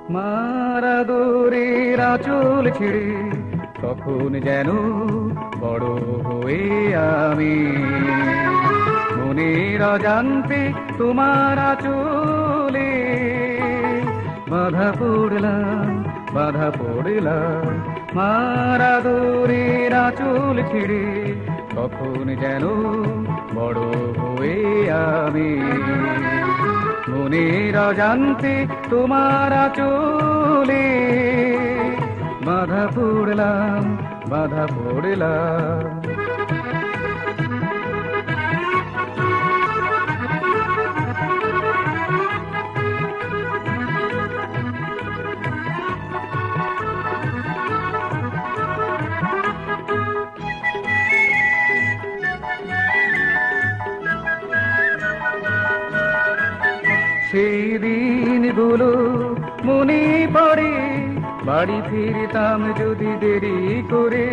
মারা দূরের আঁচল ছিঁড়ে কখন যেন বড় হয়ে আমি মনের অজান্তে তোমার আঁচলে বাধা পড়লাম বাধা পড়লাম। মারা দূরের আঁচল ছিঁড়ে কখন যেন বড় হয়ে আমি মনের অজান্তে তোমার আঁচলে বাধা পড়লাম বাধা পড়লাম। সেই দিনগুলো মনে পড়ে, বাড়ি ফিরতাম যদি দেরি করে।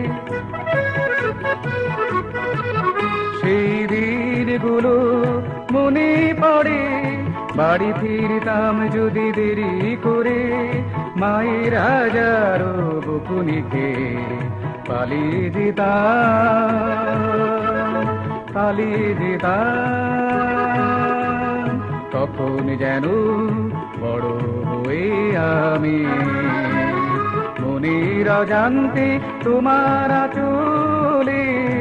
সেই দিনগুলো মনে পড়ে, বাড়ি ফিরতাম যদি দেরি করে। মায়ের হাজারো বকুনিকে পালিয়ে যেতাম পালিয়ে যেতাম। তখন যেন বড় হয়ে আমি মনের অজান্তে তোমার আঁচলে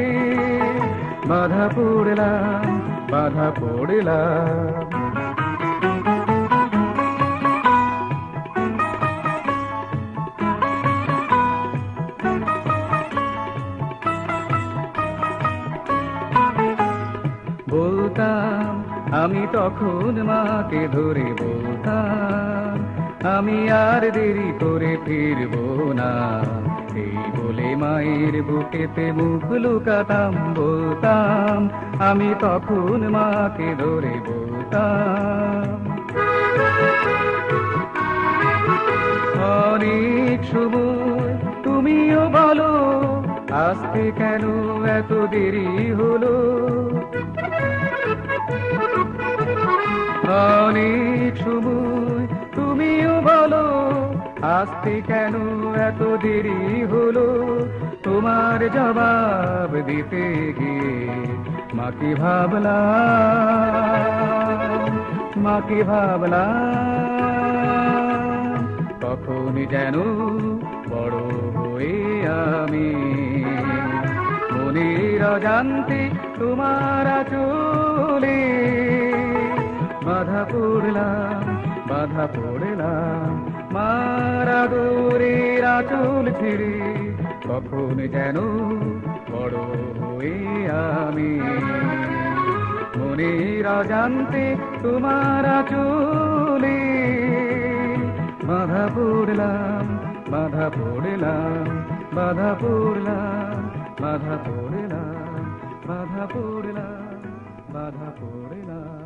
বাধা পড়লাম বাধা পড়লাম। বলতাম আমি তখন মাকে ধরে, বলতাম আমি আর দেরি করে ফিরবো না। এই বলে মায়ের বুকেতে মুখ লুকাতাম। বলতাম আমি তখন মাকে ধরে, বলতাম অনেক সময় তুমিও বলো আসতে কেন এত দেরি হলো। অনেক সময় তুমিও বলো আসতে কেন এত দেরি হলো। তোমার জবাব দিতে গিয়ে মাকে ভাবলাম মাকে ভাবলাম। কখন যেন বড় হয়ে আমি মনের অজান্তে তোমার আঁচলে বাধা পড়লাম বাধা পড়লাম। মারা দূরের আঁচল ছিঁড়ে কখন যেন বড় হয়ে আমি মনের অজান্তে তোমার আঁচলে বাধা পড়লাম বাধা পড়লাম বাধা পড়লাম বাধা পড়লাম বাধা পড়লাম বাধা পড়লাম।